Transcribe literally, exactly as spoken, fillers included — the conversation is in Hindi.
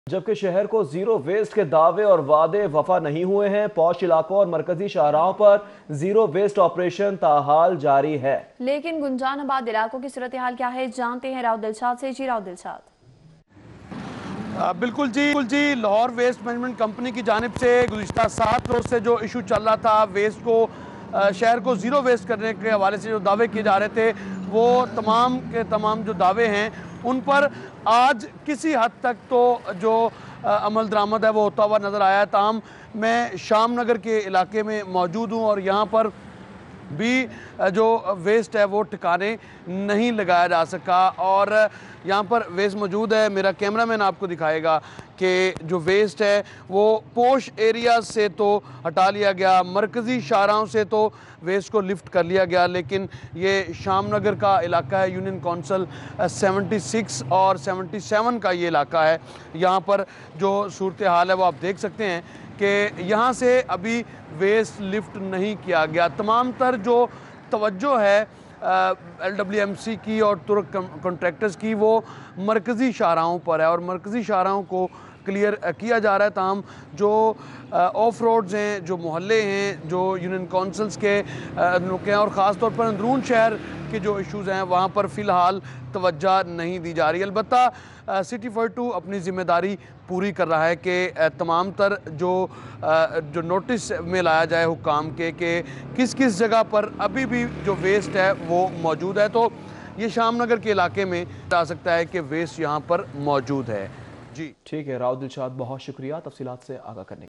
जबकि शहर को जीरो वेस्ट के दावे और वादे वफा नहीं हुए हैं। पौष इलाकों और मरकजी शाहराहों पर जीरो वेस्ट ऑपरेशन ताहाल जारी है। लेकिन गुंजानाबाद इलाकों की सूरत हाल क्या है, जानते हैं राव दिलशाद से। जी राव दिलशाद। बिल्कुल जी बिल्कुल जी लाहौर वेस्ट मैनेजमेंट कंपनी की जानिब से गुज़िश्ता सात रोज़ से जो इशू चल रहा था, वेस्ट को शहर को ज़ीरो वेस्ट करने के हवाले से जो दावे किए जा रहे थे, वो तमाम के तमाम जो दावे हैं उन पर आज किसी हद तक तो जो अमल दरामद है वो होता हुआ नज़र आया। ताहम मैं शाम नगर के इलाके में मौजूद हूँ और यहाँ पर भी जो वेस्ट है वो ठिकाने नहीं लगाया जा सका और यहाँ पर वेस्ट मौजूद है। मेरा कैमरामैन आपको दिखाएगा कि जो वेस्ट है वो पोश एरिया से तो हटा लिया गया, मरकज़ी शाहराहों से तो वेस्ट को लिफ्ट कर लिया गया, लेकिन ये शाम नगर का इलाका है, यूनियन कौंसल छिहत्तर और सतहत्तर का ये इलाका है। यहाँ पर जो सूरत हाल है वो आप देख सकते हैं कि यहाँ से अभी वेस्ट लिफ्ट नहीं किया गया। तमाम तर जो तवज्जो है एल डब्ल्यू एम सी की और तुर्क कॉन्ट्रैक्टर्स की वो मरकज़ी शाहराहों पर है और मरकज़ी शाहराहों को क्लियर किया जा रहा है। ताहम जो ऑफ रोड्स हैं, जो मोहल्ले हैं, जो यूनियन कौंसल्स के नुके हैं और ख़ास तौर पर अंदरून शहर के जो इश्यूज़ हैं वहाँ पर फ़िलहाल तवज्जो नहीं दी जा रही। अलबत्ता सिटी फोर्टी टू अपनी ज़िम्मेदारी पूरी कर रहा है कि तमाम तर जो जो नोटिस में लाया जाए हुक्काम के कि किस किस जगह पर अभी भी जो वेस्ट है वो मौजूद है। तो ये शाम नगर के इलाके में आ सकता है कि वेस्ट यहाँ पर मौजूद है। जी ठीक है राव दिलशाद, बहुत शुक्रिया तफसीलात से आगाह करने के लिए।